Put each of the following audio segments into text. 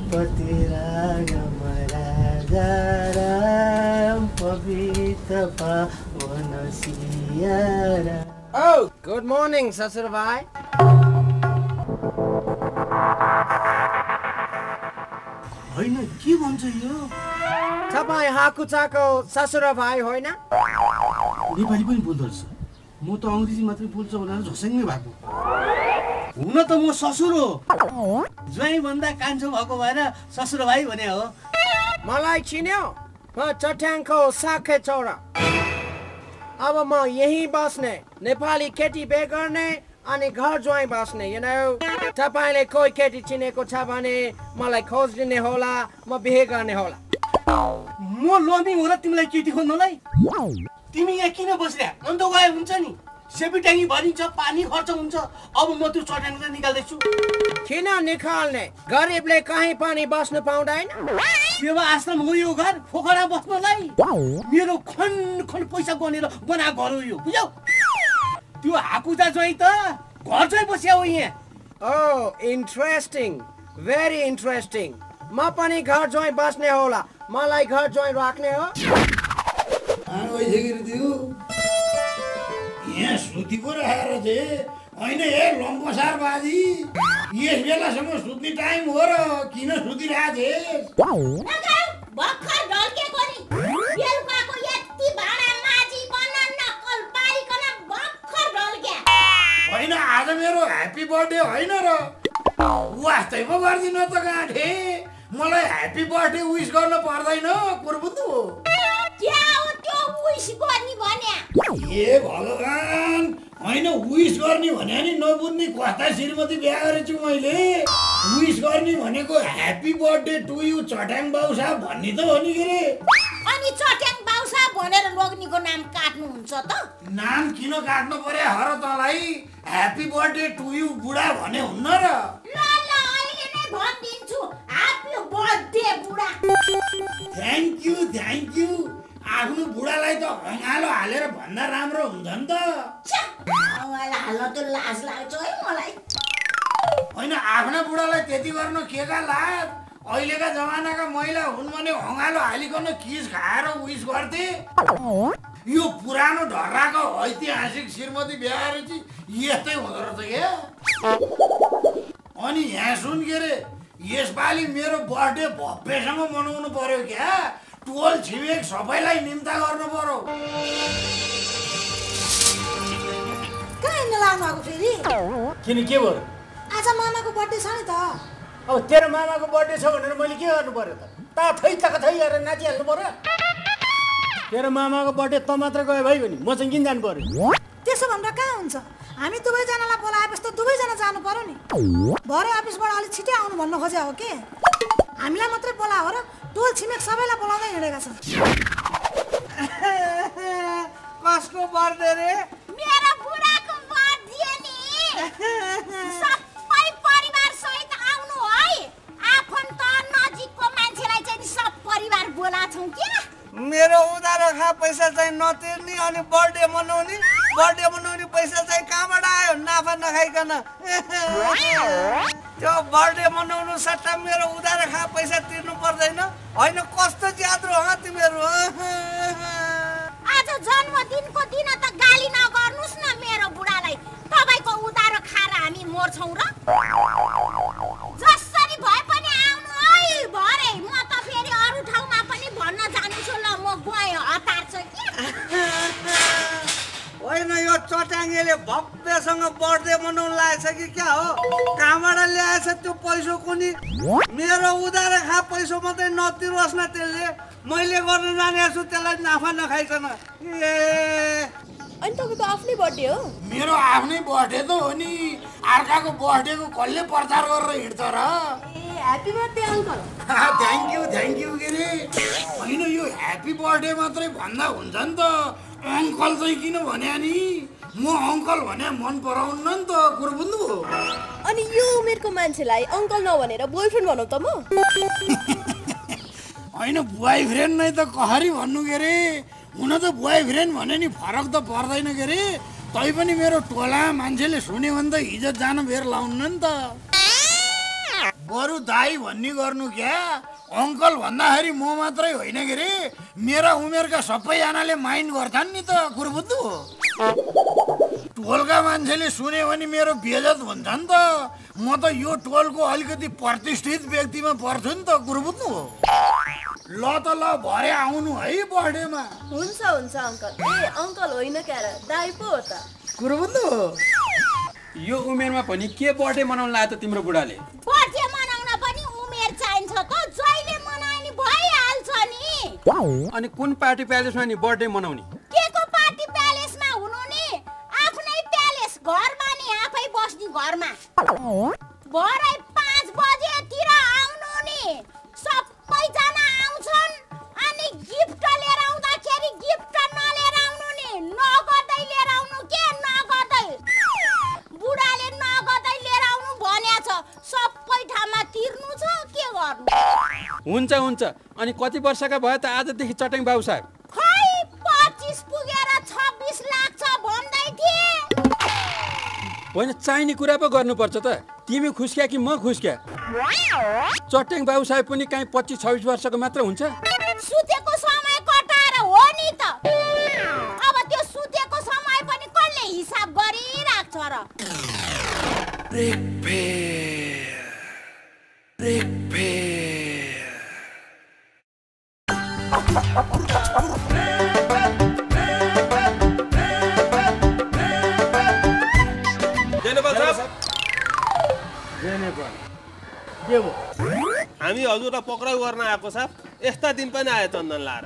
पतिरागम राजाराम पवित्र पावन Sierra. Oh, good morning, ससुर भाइ। होइन के भन्छ यो? तपाईँ हाकुचाको ससुर भाइ होइन? नेपाली पनि बोल्दो रहेछ। म त अङ्ग्रेजी मात्रै बोल्छ भनेर झसङ्गै भएको। हुन त म ससुर हो, ज्वाइँ भन्दा कान्छो भएको भएर ससुर भाइ भने हो। मलाई चिन्यो? म चट्याङको साखे छोरा। अब म यहीँ बस्ने, नेपाली केटी बिहे गर्ने अनि घर ज्वाइँ बस्ने। तपाईँले कोही केटी चिनेको छ भने मलाई खोजिदिने होला, म बिहे गर्ने होला। म लोभी हो र तिमीलाई केटी खोज्नलाई? तिमी यहाँ किन बसिरह? अन्त गए हुन्छ नि, सेपी ट्याङ्की भरिन्छ, पानी खर्च हुन्छ। अब म त्यो चट्याङ चाहिँ निकाल्दैछु। किन निकाल्ने? गरिबले कहीँ पनि बस्नु पाउँदैन। सेवा आश्रम हो यो घर, फोकरा बस्नलाई। मेरो खन खन पैसा गनेर बनाएको घर हो यो, बुझ्यौ? त्यो हाकुजा ज्वाइँ त घर चाहिँ बस्या हो यहाँ। Oh, interesting, very interesting. म पनि घर ज्वाइँ बस्ने होला, मलाई घर ज्वाइँ राख्ने हो। यहाँ सुती पो राखेर चाहिँ होइन ए लम्पसार बाजी, यस बेलासम्म सुत्ने टाइम हो र किन सुतिरहेको भर्खर ढल्केको नि, बेलुकाको यति भाडा माझिकन नक्कल पारिकन भर्खर ढल्क्या। होइन आज मेरो ह्याप्पी बर्थडे होइन र वास्तै पो गरिदिनु त गाँठे। मलाई ह्याप्पी बर्थडे विश गर्न पर्दैन कुरबुद्धु। क्या हो त्यो विश गर्ने भन्या? ए भगवान, होइन विश गर्ने भने नि नबुझ्ने कस्ता श्रीमती बिहा गरेछु मैले। विश गर्ने भनेको ह्याप्पी बर्थडे टु यु चट्याङ बाउ साहब भन्ने त हो नि के रे। अनि चट्याङ बाउ साहब भनेर लोग्नेको नाम काट्नुहुन्छ त? नाम किन काट्नु पर्यो हर तँलाई? ह्याप्पी बर्थडे टु यु बुढा भने हुन्न र? ल अहिले नै भनिदिन्छु, ह्याप्पी बर्थडे बुढा। Thank you. आफ्नो बुढालाई त हँगालो हालेर भन्दा राम्रो हुन्छ नि त। हँगालो हाल्न त लाज लाग्छ है मलाई। होइन आफ्ना बुढालाई त्यति गर्न के का लाज? अहिलेका जमानाका महिला हुन् भने हँगालो हालिकन किस खाएर विश गर्थे। यो पुरानो ढर्राको ऐतिहासिक श्रीमती बिहा गरेपछि यस्तै हुँदो रहेछ क्या। अनि यहाँ सुन के रे, यसपालि मेरो बर्थडे भव्यसँग मनाउनु पर्यो क्या। टोल छिमेक सबैलाई निम्ता गर्नु पर्यो। कहाँ हिँड्न लाग्नु भएको फेरि? किन के भयो? आज मामाको बर्थडे छ नि त। अब तेरो मामाको बर्थडे छ भनेर मैले के गर्नु पर्यो त? थै गरेर नाचिहाल्नु पर्यो? तेरो मामाको बर्थडे त मात्र गयो भाइ भने म चाहिँ किन जानु पर्यो? त्यसो भनेर कहाँ हुन्छ? हामी दुवैजनालाई बोलाएपछि त दुवैजना जानु पर्यो नि। भरे अफिसबाट अलिक छिटै आउनु भन्नु खोजे हो के? हामीलाई मात्रै बोला हो र टोल छिमेक सबैलाई बोलाउँदै हिँडेका छन्। कसको बर्थडे रे? मेरो बुढाको बर्थडे नि। सबै परिवार सहित आउनु है। आफन्त नजिकको मान्छेलाई चाहिँ सब परिवार बोलाछौँ के? मेरो उधारो खा पैसा चाहिँ नतिर्ने अनि बर्थडे मनाउने पैसा चाहिँ कहाँबाट आयो नाफा नखाइकन? त्यो बर्थडे मनाउनु सट्टा मेरो उधारो खा पैसा तिर्नु पर्दैन? होइन कस्तो ज्याद्रो हो तिमीहरू? आज जन्मदिनको दिन त गाली नगर्नुस् न मेरो बुढालाई। तपाईको उधारो खाएर हामी मर्छौँ र? जसरी भए पनि आउनु है भरे। म त फेरि अरू ठाउँमा पनि भन्न जान्छु ल, म गएँ हतार छ के? होइन यो चट्याङ्गेले भव्यसँग बर्थडे मनाउनु लागेछ कि क्या हो? कहाँबाट ल्याएछ त्यो पैसा कुनी? मेरो उधारो खा पैसा मात्रै नतिरोस् न त्यसले। मैले गर्न जाने छु त्यसलाई नाफा नखाइकन। अनि तपाईँको आफ्नै बर्थडे हो? मेरो आफ्नै बर्थडे त हो नि। अर्काको बर्थडेको कसले प्रचार गरेर हिँड्छ र? Happy birthday uncle. Thank you के रे। होइन यो ह्याप्पी बर्थडे मात्रै भन्दा हुन्छ नि त। अङ्कल चाहिँ किन भन्या नि? म अङ्कल भने मन पराउन्न नि त कुरबुन्दु। अनि यो उमेरको मान्छेलाई अङ्कल नभनेर बोयफ्रेन्ड भनौ त म? होइन बोयफ्रेन्ड नै त कहरी भन्नु के रे। हुन त बोयफ्रेन्ड भने नि फरक त पर्दैन के रे। तै पनि मेरो टोला मान्छेले सुन्यो भने त इज्जत जान बेर लाउन्न नि त। बरु दाई भन्ने गर्नु क्या अङ्कल भन्दाखेरि म मात्रै होइन के रे मेरा उमेरका सबैजनाले माइन्ड गर्छन् नि त कुरबुद्धु टोलका मान्छेले सुन्यो भने मेरो बेइज्जत हुन्छ नि त म त यो टोलको अलिकति प्रतिष्ठित व्यक्तिमा पर्छु नि त कुरबुद्धु ल त ल भरे आउनु है बर्थडेमा हुन्छ अङ्कल ए अङ्कल होइन क्या दाइ पो हो त कुरबुद्धु यो उमेरमा पनि के बर्थडे मनाउन लाग्यो त तिम्रो बुढाले बर्थडे मनाउन पनि उमेर चाहिन्छ त जहिले मनाए नि भइहाल्छ नि अनि कुन पार्टी प्यालेसमा नि बर्थडे मनाउने केको पार्टी प्यालेसमा हुनु नि आफ्नै प्यालेस घरमा नि आफै बस्ने घरमा भरे 5 बजेतिर आउनु नि सबैजना आउँछन् अनि गिफ्ट लिएर आउँदाखेरि गिफ्ट नलिएर आउनु नि नगदै लिएर आउनु के नगदै बुढाले नगदै लिएर आउनु भनेछ सबै ठाउँमा तिर्नु छ के गर्नु हुन्छ अनि कति वर्षका भयो त आजदेखि चट्याङ बाबु साहब खै 25 पुगेर 26 लाग्छ भन्दै थिए होइन चाहिने कुरा पो गर्नुपर्छ त तिमी खुस्क्या कि म खुस्क्या चट्याङ बाबु साहब पनि कहीँ 25-26 वर्षको मात्र हुन्छ सुतेको समय कटाएर हो नि त अब त्यो सुतेको समय पनि कसले हिसाब गरिराख्छ र हामी हजुरलाई पक्राउ गर्न आएको साहब यस्ता दिन पनि आयो चन्दन लाएर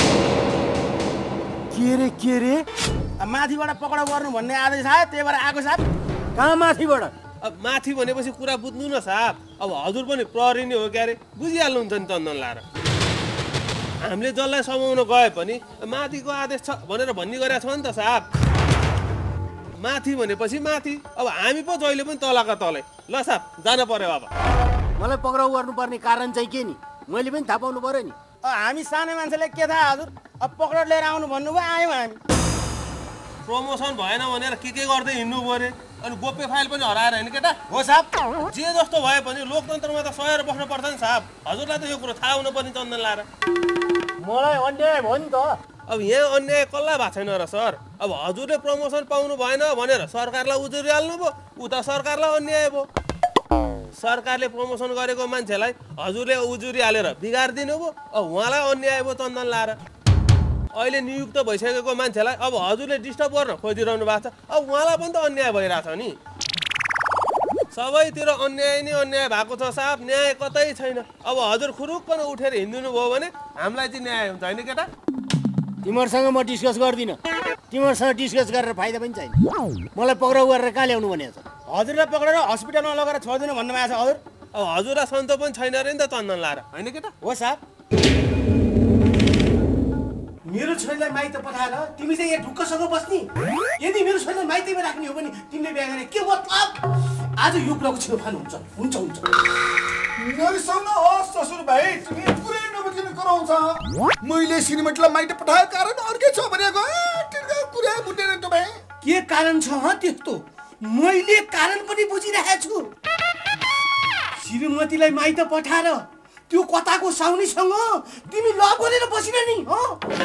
के रे माथिबाट पक्राउ गर्नु भन्ने आदेश आयो त्यही भएर आएको साहब कहाँ माथिबाट अब माथि भनेपछि कुरा बुझ्नु न साहब अब हजुर पनि प्रहरी नै हो क्यारे बुझिहाल्नुहुन्छ नि चन्दन लाएर हामीले जसलाई समाउन गए पनि माथिको आदेश छ भनेर भन्ने गरेका छ नि त साहब माथि भनेपछि माथि अब हामी पो जहिले पनि तलका तलै ल साहब जान पर्यो अब मलाई पक्राउ गर्नुपर्ने कारण चाहिँ के नि मैले पनि थाहा पाउनु पर्यो नि हामी सानो मान्छेले के थाहा हजुर अब पक्राउ लिएर आउनु भन्नुभयो आयौँ हामी प्रमोसन भएन भनेर के गर्दै हिँड्नु पर्यो अनि गोप्य फाइल पनि हराएर होइन केटा हो साहब जे जस्तो भए पनि लोकतन्त्रमा त सहेर बस्नुपर्छ नि साहब हजुरलाई त यो कुरो थाहा हुनु पर्ने चन्दन लाएर मलाई अन्याय भयो नि त अब यहाँ अन्याय कसलाई भएको छैन र सर अब हजुरले प्रमोसन पाउनु भएन भनेर सरकारलाई उजुरी हाल्नु भयो उता सरकारलाई अन्याय भयो सरकारले प्रमोसन गरेको मान्छेलाई हजुरले उजुरी हालेर बिगारिदिनु भयो अब उहाँलाई अन्याय भयो चन्दन लाएर अहिले नियुक्त भइसकेको मान्छेलाई अब हजुरले डिस्टर्ब गर्न खोजिरहनु भएको छ अब उहाँलाई पनि त अन्याय भइरहेछ नि सबैतिर अन्याय नै अन्याय भएको छ साहब न्याय कतै छैन अब हजुर खुरुक्क उठेर हिँडिदिनु भयो भने हामीलाई चाहिँ न्याय हुन्छ होइन केटा तिमीहरूसँग म डिस्कस गर्दिनँ तिमीहरूसँग डिस्कस गरेर फाइदा पनि छैन मलाई पक्राउ गरेर कहाँ ल्याउनु भनेको छ हजुरलाई पक्रेर हस्पिटलमा लगेर छोडिदिनु भन्नुभएको छ हजुर अब हजुरलाई सन्तो पनि छैन अरे नि त चन्दन लाएर होइन केटा हो साहब मेरो छोरीलाई माइत पठाएर तिमी चाहिँ यहाँ ढुक्कसँग बस्ने यदि मेरो छोरीलाई माइतैमा राख्ने हो भने तिमीले बिहा गर्ने के मतलब आज यो कुराको छिनोफानो हुन्छ नरिसाउन होस् ससुर भाइ तिमी पुरै नबुझिने कराउँछ मैले श्रीमतीलाई माइत पठाएको कारण अर्कै छ भनेको तिम्रो कुरा बुझ्दैन तपाईँ के कारण छ ह त्यस्तो मैले कारण पनि बुझिरहेको छु श्रीमतीलाई माइत पठाएर त्यो कताको साउनीसँग तिमी ल गरेर बसिन नि हो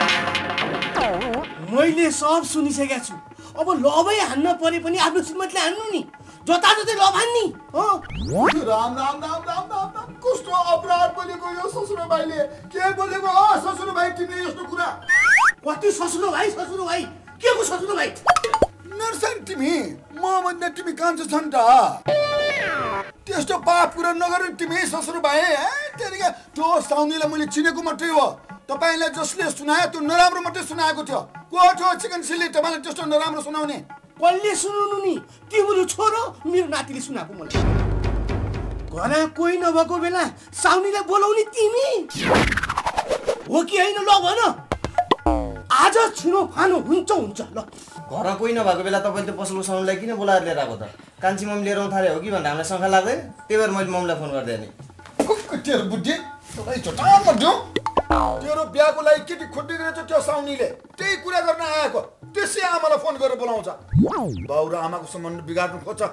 मैले सब सुनिसकेको छु अब लबै हान्न परे पनि आफ्नो श्रीमतीले हान्नु नि जताततै ल हान्नी हो राम राम राम राम राम कस्तो अपराध बोलेको यो ससुर भाइले के बोलेको हो ससुर भाइ तिमीले यस्तो कुरा कति ससुर भाइ के को ससुर भाइ नर्सन तिमी म भन्दा तिमी कान्छो छन् त त्यस्तो पाप पुरा नगर तिमी ससुर भाइ तेरिका त्यो साउनीलाई मैले चिनेको मात्रै हो तपाईलाई जसले सुनायो त्यो नराम्रो मात्रै सुनाएको थियो को थियो चिकन सिल्ली तपाईलाई त्यस्तो नराम्रो सुनाउने कसले सुनाउनु नि तिम्रो छोरो मेरो नातिले सुनाएको मलाई घरमा कोही नभएको बेला साउनीलाई बोलाउने तिमी हो कि होइन ल भन आज छिनोफानो हुन्छ ल घरमा कोही नभएको बेला तपाईँले पसलको साउनीलाई किन बोलाएर लिएर आएको त कान्छी मम्मी लिएर आउनु थाल्यो हो कि भनेर हामीलाई शङ्का लाग्दैन त्यही भएर मैले मम्मीलाई फोन गर्दै नि तेरो बुद्धि तपाईँ छोटा मर्दो तेरो बिहाको लागि केटी खोटिरहेछ त्यो साउनीले त्यही कुरा गर्न आएको त्यसै आमालाई फोन गरेर बोलाउँछ बाउ र आमाको सम्बन्ध बिगार्नु खोज्छ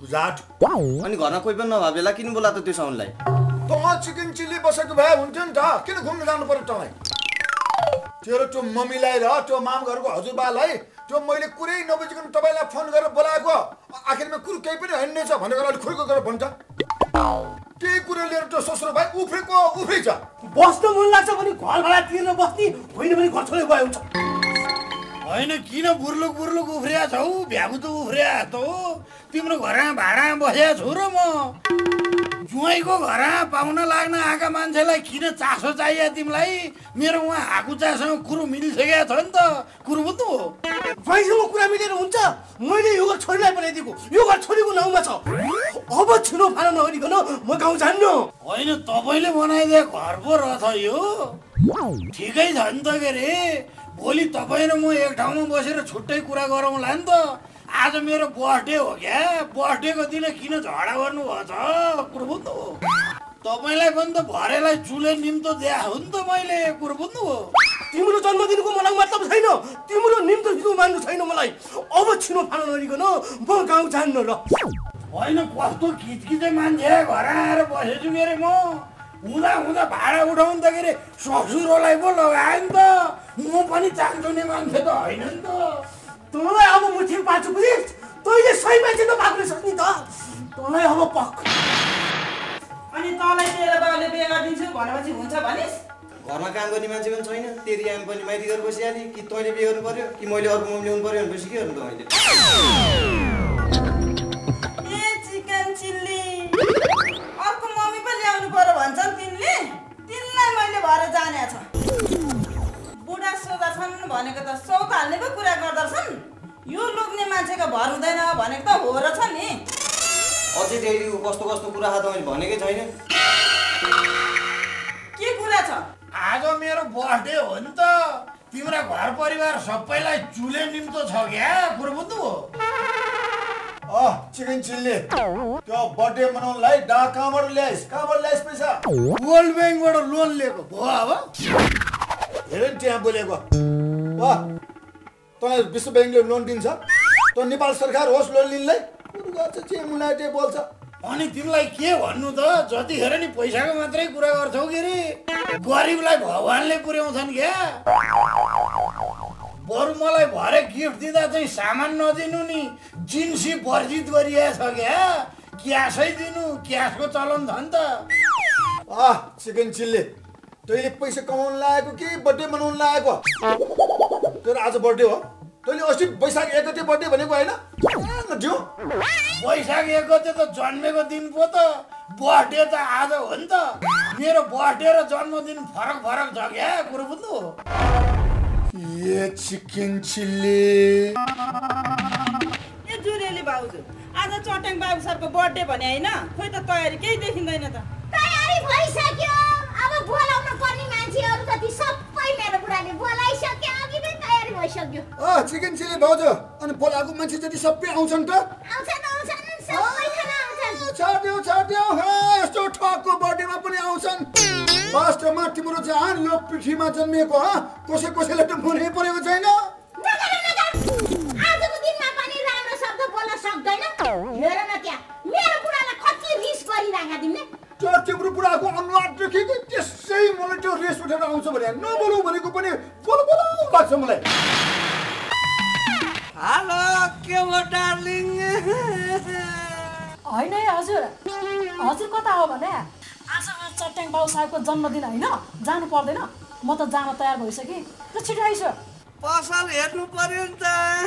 बुझाट अनि घरमा कोही पनि नभए बेला किन बोला त त्यो साउन्डलाई तँ चिकन चिल्ली बसेको भए हुन्थ्यो नि त किन घुम्न जानु पर्यो तँलाई तेरो त्यो मम्मीलाई र त्यो माम घरको हजुरबालाई त्यो मैले कुरै नबुझिकन तपाईँलाई फोन गरेर बोलाएको आखिरमा कुरो केही पनि होइन छ भनेर अलिक खुर्को गरेर भन्छ त्यही कुरो लिएर त्यो ससुरो भाइ उफ्रिछ बस्न मन लाग्छ भने घर भाडा तिरेर बस्ने होइन भने घर छोडेर गयो हुन्छ होइन किन बुर्लुक उफ्रिया छौ भ्यागुतो उफ्रिया त हो तिम्रो घरमा भाडामा बसेको छु र म ज्वाइँको घरमा पाउन लाग्न आएका मान्छेलाई किन चासो चाहियो तिमीलाई मेरो उहाँ हाकुचासँग कुरो मिलिसकेको छ नि त कुरो बुझ्नु हो ज्वाइँसँग कुरा मिलेर हुन्छ मैले यो घर छोरीलाई बनाइदिएको यो घर छोरीको नाउँमा छ अब छिनो फालो नगरिकन म गाउँ जान्न होइन तपाईँले बनाइदिए घर पो रहेछ यो ठिकै छ नि त के अरे भोलि तपाईँ र म एक ठाउँमा बसेर छुट्टै कुरा गरौँला नि त आज मेरो बर्थडे हो क्या बर्थडेको दिन किन झगडा गर्नुभएको छ कुरो बुझ्नु हो तपाईँलाई पनि त भरेलाई चुले निम्तो दिए हो नि त मैले कुरो बुझ्नु हो तिम्रो जन्मदिनको मलाई मतलब छैन तिम्रो निम्तो दिनु मान्नु छैन मलाई अब छिनो फालो नगरिकन म गाउँ जान्न र होइन कस्तो खिचखिचे मान्छे घर आएर बसेछु के अरे म हुँदा भाडा उठाउनु त के अरे ससुरोलाई पो लगायो नि त म पनि चाहन्छु नि मान्छे त होइन नि त तँलाई अब मुठी पाछु बुझिस् तैँले सही मान्छे नपाएको रहेछस् नि त तँलाई अब पक्क अनि तँलाई तेरो बाउले बिहे गरिदिन्छु भनेपछि हुन्छ भनिस् घरमा काम गर्ने मान्छे पनि छैन तेरी आमा पनि माइती गरेर बसिहाले कि तैँले बिहे गर्नु पर्यो कि मैले अर्को मम्मी ल्याउनु पर्यो भनेपछि के गर्नु त मैले ए चिकन चिल्ली अर्को मम्मी पनि ल्याउनु पर्यो भन्छन् तिमीले तिनलाई मैले भएर जाने छ बुढा सोधा छन् भनेको त सौत हाल्ने पो कुरा गर्दछन् यो लोग्ने मान्छेको भर हुँदैन भनेको त हो र छ नि अझै डेली कस्तो कुरा छ त मैले भनेकै छैन के कुरा छ आज मेरो बर्थडे हो नि त तिम्रो घर परिवार सबैलाई चुले निम्तो छ क्या कुरो बुझ्नु हो चिकन चिल्ली त्यो बर्थडे मनाउनलाई कहाँबाट ल्याइस् पैसा वर्ल्ड ब्याङ्कबाट लोन लिएको भयो अब हेर नि त्यहाँ बोलेको तँलाई विश्व ब्याङ्कले लोन दिन्छ त नेपाल सरकार होस् लोन लिनलाई कुरो गर्छ मुलाई त्यो बोल्छ अनि तिमीलाई के भन्नु त जतिखेर नि पैसाको मात्रै कुरा गर्छौ के अरे गरिबलाई भगवानले पुर्याउँछन् क्या बरु मलाई भरे गिफ्ट दिँदा चाहिँ सामान नदिनु नि जिन्सी वर्जित गरिएको छ क्या क्यासै दिनु क्यासको चलन छ नि त चिकन चिल्ली तैँले पैसा कमाउनु लागेको कि बर्थडे मनाउनु लागेको तेरो आज बर्थडे हो तैँले अस्ति वैशाख 1 गते बर्थडे भनेको होइन वैशाख 1 गते त जन्मेको दिन पो त बर्थडे त आज हो नि त मेरो बर्थडे र जन्मदिन फरक छ क्या कुरो बुझ्नु हो ए चिकन चिल्ली ए जुरेली बाबुजू आज चट्याङ बाबु सरको बर्थडे भने होइन खोइ त तयारी केही देखिँदैन त तयारी भइसक्यो अब बोलाउन पर्ने मान्छेहरू जति सबै मेरो बुढाले बोलाइसक्यो अघि नै तयारी भइसक्यो चिकन चिल्ली भाउजू अनि बोलाएको मान्छे जति सबै आउँछन् त आउँछन् सबैजना आउँछन् छाड्यौ यस्तो ठगको बर्थडेमा पनि आउँछन् वास्तवमा तिम्रो जहाँ लोक पृथ्वीमा जन्मिएको कसैले त मुनै परेको छैन आजको दिनमा पनि राम्रो शब्द बोल्न सक्दैन हेर न त्यहाँ मेरो बुढालाई कति रिस गरिराखेका तिमीले तिम्रो बुढाको अनुहार देखेको त्यसै मलाई त्यो रेस उठेर आउँछ भने नबोलौ भनेको पनि बोलौ लाग्छ मलाई हेलो के हो डार्लिङ होइन है हजुर कता हो भने आज चट्याङ बाबु साहबको जन्मदिन होइन जानु पर्दैन म त जान तयार भइसकेँ र छिटो आइस पसल हेर्नु पर्यो नि त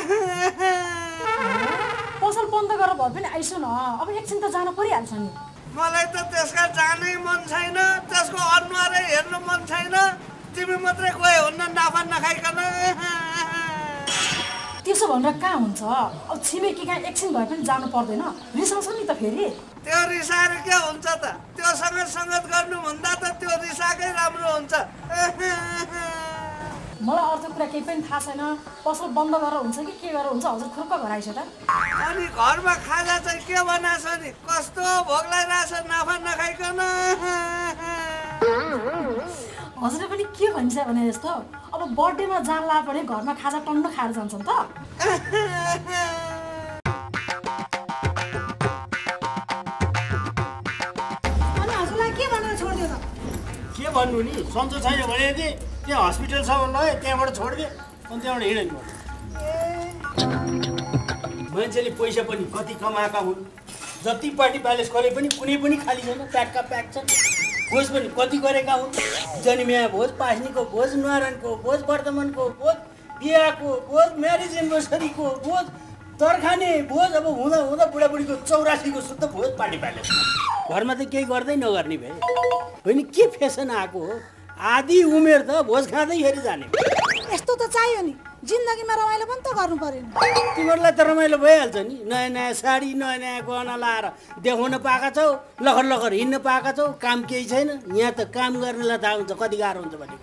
पसल बन्द गरेर भए पनि आइसु न अब एकछिन त जानु परिहाल्छ नि मलाई त त्यसका जानै मन छैन त्यसको अनुहारै हेर्नु मन छैन तिमी मात्रै गए हुन्न नाफा नखाइकन त्यसो भनेर कहाँ हुन्छ अब छिमेकी कहाँ एकछिन भए पनि जानु पर्दैन रिसाउँछ नि त फेरि त्यो रिसाएर के हुन्छ त त्यो सङ्गत गर्नुभन्दा त त्यो रिसाएकै राम्रो हुन्छ मलाई अर्को कुरा केही पनि थाहा छैन पसल बन्द गरेर हुन्छ कि के गरेर हुन्छ हजुर खुर्क घर आइस त अनि घरमा खाजा चाहिँ के बनाएछ नि कस्तो भोक लागिरहेछ नाफा नखाइकन हजुरले पनि के भन्छ भने जस्तो अब बर्थडेमा जानला पनि घरमा खाजा टन्न खाएर जान्छन् त भन्नु नि सन्चो छैन भनेदेखि त्यहाँ हस्पिटलसम्म लग्यो त्यहाँबाट छोडिदिए अनि त्यहाँबाट हिँड्यो मान्छेले पैसा पनि कति कमाएका हुन् जति पार्टी प्यालेस गरे पनि कुनै पनि खाली छैन प्याकका प्याक छ भोज पनि कति गरेका हुन् जन्मिया भोज पास्नीको भोज न्वारानको भोज वर्धमानको भोज बिहाको भोज म्यारेज एनिभर्सरीको भोज तरखाने भोज अब हुँदा हुँदा बुढाबुढीको 84को शुद्ध भोज पार्टी प्यालेस घरमा त केही गर्दै नगर्ने भए होइन के फेसन आएको हो आधी उमेर त भोज खाँदै फेरि जाने यस्तो त चाहियो नि जिन्दगीमा रमाइलो पनि त गर्नु पर्यो नि तिमीहरूलाई त रमाइलो भइहाल्छ नि नयाँ नयाँ साडी नयाँ नयाँ गहना लाएर देखाउन पाएका छौ लखर लखर हिँड्न पाएका छौ काम केही छैन यहाँ त काम गर्नेलाई थाहा हुन्छ कति गाह्रो हुन्छ भनेको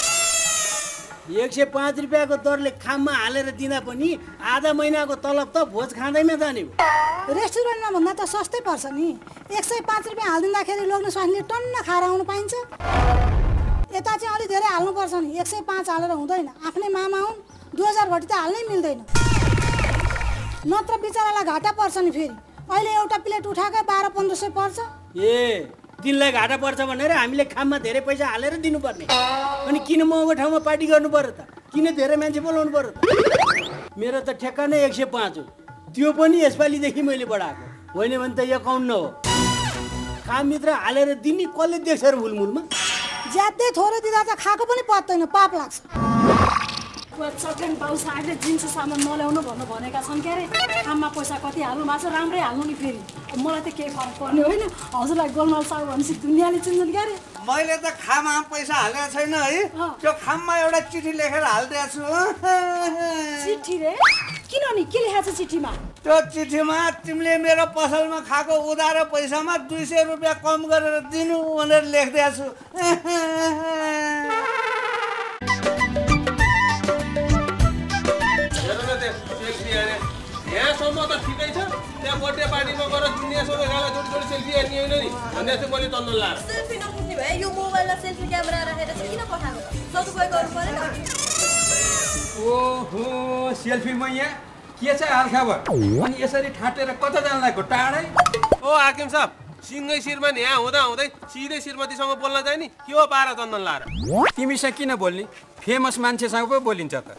105 रुपियाँको दरले खाममा हालेर दिँदा पनि आधा महिनाको तलब त भोज खाँदैमा जाने हो रेस्टुरेन्टमा भन्दा त सस्तै पर्छ नि 105 रुपियाँ हालिदिँदाखेरि लोग्ने स्वास्नीले टन्न खाएर आउनु पाइन्छ यता चाहिँ अलि धेरै हाल्नुपर्छ नि 105 हालेर हुँदैन आफ्नै मामा हुन् 2000 घटी त हाल्नै मिल्दैन नत्र बिचरालाई घाटा पर्छ नि फेरि अहिले एउटा प्लेट उठाएकै 1200-1500 पर्छ ए तिनलाई घाटा पर्छ भनेर हामीले खाममा धेरै पैसा हालेर दिनुपर्ने अनि किन महँगो ठाउँमा पार्टी गर्नु पर्यो त किन धेरै मान्छे बोलाउनु पर्यो त मेरो त ठेक्का नै 105 हो त्यो पनि यसपालिदेखि मैले बढाएको होइन भने त 51 हो खामभित्र हालेर दिने कसले देख्छ र हुलमुलमा ज्यादै थोरै दिँदा त खाएको पनि पत्दैन पाप लाग्छ चट्याङ बाउ साहबले जिन्स सामान नल्याउनु भन्नु भनेका छन् के अरे खाममा पैसा कति हाल्नु भएको छ राम्रै हाल्नु नि फेरि मलाई त केही फरक पर्ने होइन हजुरलाई गोलमाल साहब भनेपछि दुनियाँले चिन्छन् के अरे मैले त खाममा पैसा हालेको छैन है त्यो खाममा एउटा चिठी लेखेर हालिदिएको छु चिठी रे किन नि के लेखेको छ चिठीमा त्यो चिठीमा तिमीले मेरो पसलमा खाएको उधारो पैसामा 200 रुपियाँ कम गरेर दिनु भनेर लेखिदिएको छु यहाँसम्म त ठिकै छ त्यहाँ बर्थडे पार्टीमा गएर दुनियाँ सबै गाला जोडी जोडी सेल्फी हेर्ने होइन नि भन्ने चाहिँ मैले तन्द लाएर सेल्फी नपुग्ने भए यो मोबाइलमा सेल्फी क्यामेरा राखेर चाहिँ किन पठाएको सदुपयोग गर्नु परेन ओहो सेल्फी म यहाँ के छ हालखबर अनि यसरी ठाटेर कता जान लागेको टाढै ओ हाकिम साहब सिंगै श्रीमान यहाँ हुँदा हुँदै सिधै श्रीमतीसँग बोल्न जाए नि के हो पारा चन्दन लाएर तिमीसँग किन बोल्ने फेमस मान्छेसँग पो बोलिन्छ त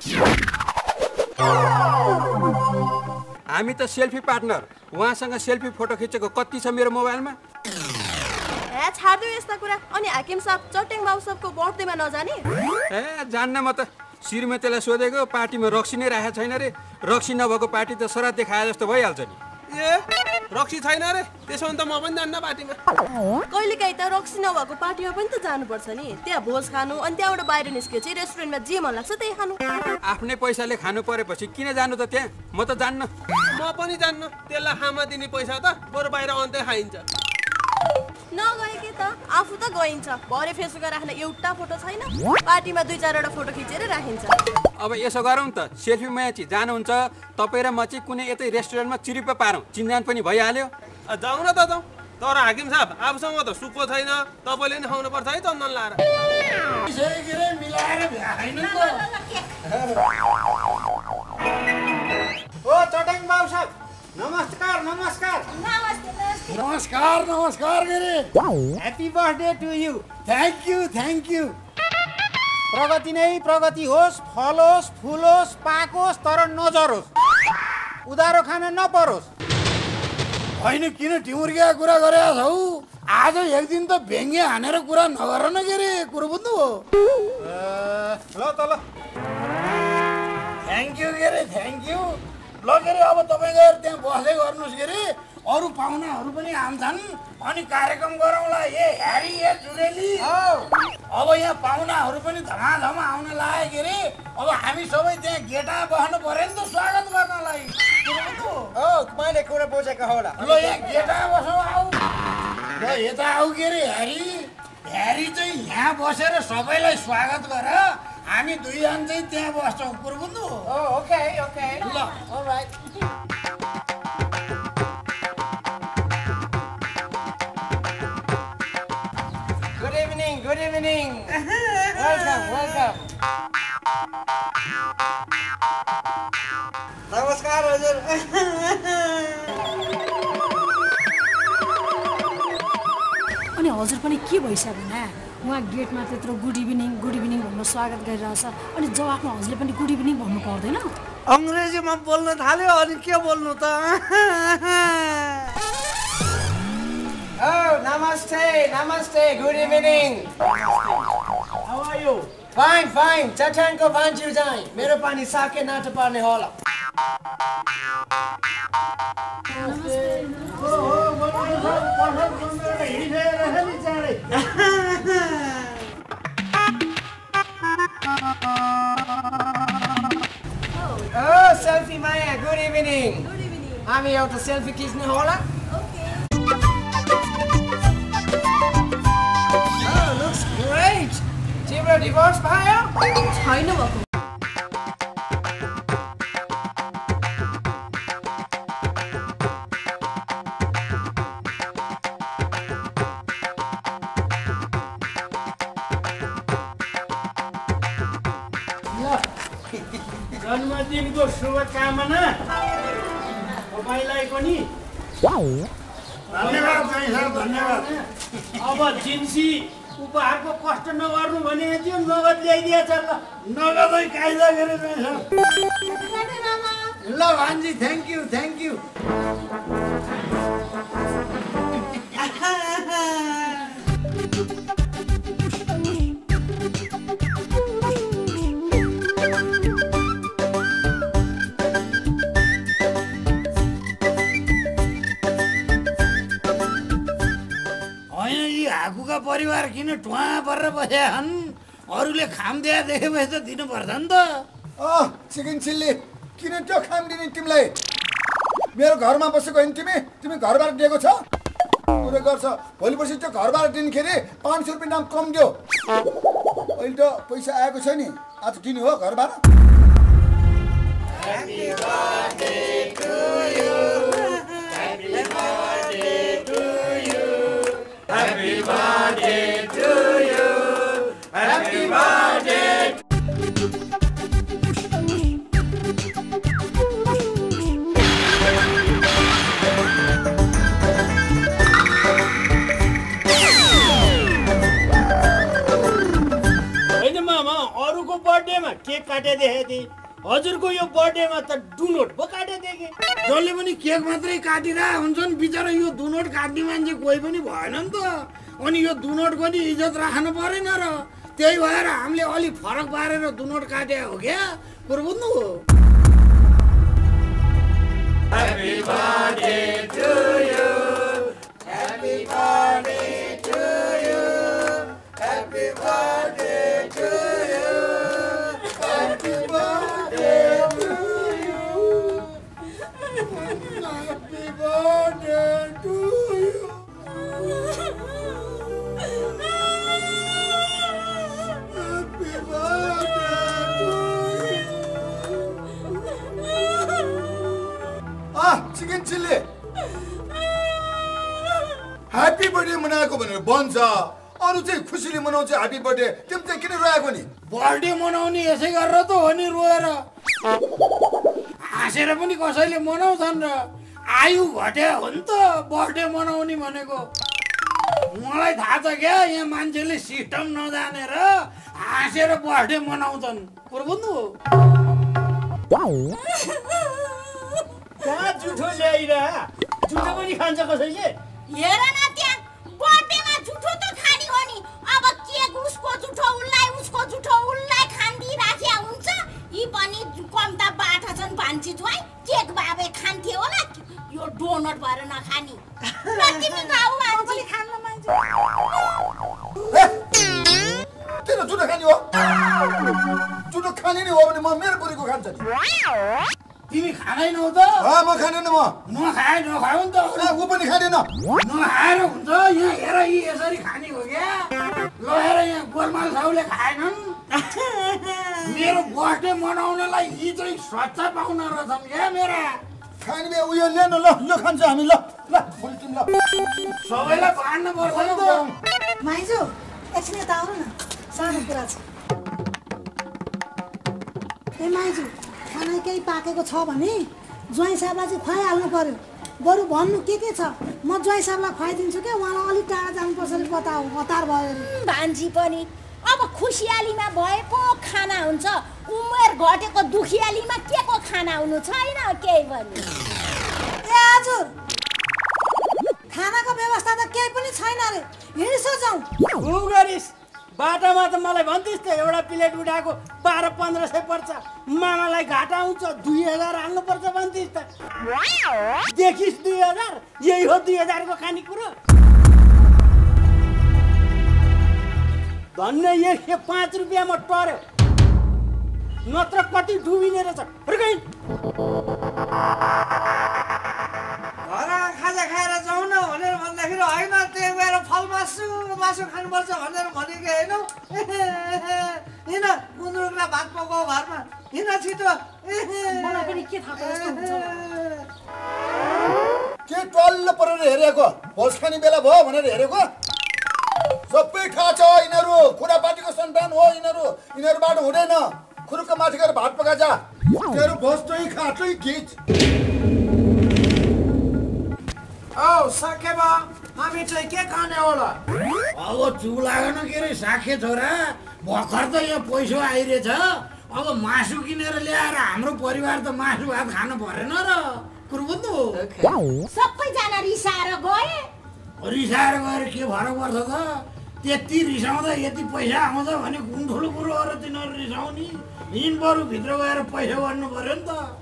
हामी त सेल्फी पार्टनर उहाँसँग सेल्फी फोटो खिचेको कति छ मेरो मोबाइलमा ए छाड्दियो यस्ता कुरा अनि हाकिम साहब चट्याङ बाबु सबको बर्थडेमा नजाने ए जान्न म त श्रीमतीलाई सोधेको पार्टीमा रक्सी नै राखेको छैन रे रक्सी नभएको पार्टी त सराद देखाए जस्तो भइहाल्छ नि ए रक्सी छैन रे त्यसो भने त म पनि जान्न पार्टीमा कहिलेकाहीँ त रक्सी नभएको पार्टीमा पनि त जानुपर्छ नि त्यहाँ भोज खानु अनि त्यहाँबाट बाहिर निस्क्यो चाहिँ रेस्टुरेन्टमा जे मन लाग्छ त्यही खानु आफ्नै पैसाले खानु परेपछि किन जानु त त्यहाँ म त जान्न म पनि जान्न त्यसलाई खामा दिने पैसा त बरु बाहिर अन्त्य खाइन्छ नगए के त आफू त गइन्छ भरे फेसबुकमा राख्ने एउटा फोटो छैन पार्टीमा 2-4 वटा फोटो खिचेर राखिन्छ अब यसो गरौँ त सेल्फी म्याच जानुहुन्छ तपाईँ र म चाहिँ कुनै यतै रेस्टुरेन्टमा चिरिप पारौँ चिन्जान पनि भइहाल्यो जाउँ न त जाउँ तर हाकिम साहब आफूसँग त सुक्को छैन तपाईँले नि खाउनु पर्छ है चन्दन लाएर ओ चट्याङ बाबु साहब नमस्कार नमस्कार नमस्कार नमस्कार Giri happy birthday to you thank you प्रगति नै प्रगति होस् फलोस् फुलोस् पाकोस् तर नजरोस् उधारो खान नपरोस् होइन किन टिमुर्किया कुरा गरेका छौ आज एक दिन त भेङ्गे हानेर कुरा नगर न के रे कुरो बुझ्नु हो ल त ल थ्याङ्क यू के रे थ्याङ्क यू ल के रे अब तपाईँ गएर त्यहाँ बस्दै गर्नुहोस् के रे अरू पाहुनाहरू पनि आउँछन् अनि कार्यक्रम गरौँला ए ह्यारी ए जुरेली अब यहाँ पाहुनाहरू पनि धमाधम आउन लाग्यो के रे अब हामी सबै त्यहाँ गेटा बस्नु पर्यो नि त स्वागत गर्नलाई मैले कुरा बुझेको होला ल यहाँ गेटा बसौँ आऊ ल यता आऊ के रे ह्यारी ह्यारी चाहिँ यहाँ बसेर सबैलाई स्वागत गर हामी दुईजना चाहिँ त्यहाँ बस्छौँ कुरो बुझ्नु ओके ओके ल अलराइट Good evening. Welcome. नमस्कार हजुर अनि हजुर पनि के भइसक्यो भने उहाँ गेटमा त्यत्रो गुड इभिनिङ भनेर स्वागत गरिरहेछ अनि जवाफमा हजुरले पनि गुड इभिनिङ भन्नु पर्दैन अङ्ग्रेजीमा बोल्न थाल्यो अनि के बोल्नु त नमस्ते good evening how are you fine चट्याङको भान्ज्यू चाहिँ मेरो पनि साके नाटो पर्ने होला सेल्फी माया गुड इभिनिङ हामी एउटा सेल्फी खिच्ने होला लुक्स ग्रेट तिम्रो डिभोर्स भयो छैन भएको जन्मदिनको शुभकामना तपाईँलाई पनि धन्यवाद धन्यवाद अब जिन्सी उपहारको कष्ट नगर्नु भनेको थियो नगद ल्याइदिएछ ल नगदै कायदा गरेर ल भान्जी थ्याङ्क यू हाकुका परिवार किन टुवा परेर बसेका छन् अरूले खाम दिया देखेपछि त दिनुपर्छ नि त चिकन चिल्ली किन त्यो खाम दिने तिमीलाई मेरो घरमा बसेको होइन तिमी घरबाट दिएको छ पुरै गर्छ भोलि पर्सि त्यो घरबाट दिनखेरि 500 रुपियाँ दाम कम दियो अहिले त पैसा आएको छ नि आज दिने हो घरबाट Happy birthday to you Happy birthday to you Happy birthday to you. Happy birthday. होइन मामा अरूको बर्थडेमा केक काटे देखे थिए हजुरको यो बर्थडेमा त डुनोट पो काटे देखे जसले पनि केक मात्रै काटिरहेका हुन्छन् बिचरा यो दुनोट काट्ने मान्छे कोही पनि भएन नि त अनि यो दुनोटको नि इज्जत राख्नु परेन र त्यही भएर हामीले अलि फरक पारेर दुनोट काटे हो क्या कुरो बुझ्नु हो Happy birthday to you Happy birthday to you Happy birthday to you Happy birthday to you Happy birthday to you chicken chilli happy birthday मनाएको भनेर भन्छ अरू चाहिँ खुसीले मनाउँछ ह्यापी बर्थडे तिमी चाहिँ किन रोएको नि बर्थडे मनाउने यसै गरेर त हो नि रोएर हाँसेर पनि कसैले मनाउँछन् र आयु घटे हो नि त बर्थडे मनाउने भनेको मलाई थाहा छ क्या यहाँ मान्छेले सिस्टम नजानेर हाँसेर बर्थडे मनाउँछन् कुरो बुझ्नु कहाँ जुठो ल्याइरह जुठो पनि खान्छ कसैले हेर न त्यहाँ बर्थडेमा जुठो त खानी हो नि अब केक उसको जुठो उसलाई खान्दी राख्या हुन्छ यी पनि कम्ता बाठा छन् भान्ची ज्वाइ केक बाबे खान्थे होला यो डोनट भएर नखानी ल तिमी खाऊ भान्ची खान मान्छे तेरो जुठो खाने हो जुठो खाने नै हो भने म मेरो बुढीको खान्छ नि तिमी खाँदैनौ त म खाँदैन म नखाए नखाऊ नि त ऊ पनि खाँदैन नखाएर हुन्छ यहाँ हेर यी यसरी खाने हो क्या ल हेर यहाँ गोलमाल साउले खाएनन् मेरो बर्थडे मनाउनलाई यी चाहिँ स्वच्छ पाउन रहेछन् क्या मेरा खाने बे उयो ल्याउन ल खान्छ हामी ल भोलि तिमी ल सबैलाई बाँड्नु पर्छ नि त माइजू एकछिन यता आउनु न सानो कुरा छ ए माइजू खाना केही पाकेको छ भने ज्वाइँ साहबलाई चाहिँ खुवाइहाल्नु पर्यो बरु भन्नु के छ म ज्वाइँ साहबलाई खुवाइदिन्छु क्या उहाँलाई अलिक टाढा जानुपर्छ अरे बताऊ हतार भयो अरे भान्जी पनि अब खुसियालीमा भए पो खाना हुन्छ उमेर घटेको दुखियालीमा के को खाना हुनु छैन केही पनि ए हजुर खानाको व्यवस्था त केही पनि छैन अरे हिँड्छौ जाउँ उ गरिस् बाटोमा त मलाई भन्दिस् त एउटा प्लेट उठाएको 1200-1500 पर्छ मामालाई घाटा हुन्छ 2000 हाल्नुपर्छ भन्दिस् त देखिस् 2000 यही हो 2000 को खानेकुरो धन्य 105 रुपियाँमा टर्यो नत्र कति डुबिने रहेछ फर्कै खाजा खाएर जाउँ न भनेर भन्दाखेरि होइन त्यहाँ गएर फल मासु खानुपर्छ भनेर भनेको हेर्नु हिँड गुन्द्रुक र भात पकाऊ घरमा हिँड छिटो मलाई पनि के थाहा यस्तो हुन्छ के टल्ल परेर हेरेको भोज खाने बेला भयो भनेर हेरेको सबै थाहा छ यिनीहरू खुरापातीको सन्तान हो यिनीहरूबाट हुँदैन खुरुक्क माथि गएर भात पका जा तेरो भोज चाहिँ खाँचै खिच औ सकेबा हामी चाहिँ के खाने होला अब चुप लागेन के रे साखे छोरा भर्खर त यो पैसा आइरहेछ अब मासु किनेर ल्याएर हाम्रो परिवार त मासु भात खानु परेन र कुरबुन्दु सबैजना रिसाएर गए रिसाएर गएर के फरक पर्छ त त्यति रिसाउँदा यति पैसा आउँछ भने कुन ठुलो कुरो हो र तिनीहरू रिसाउने हिँड बरु भित्र गएर पैसा गर्नु पर्यो नि त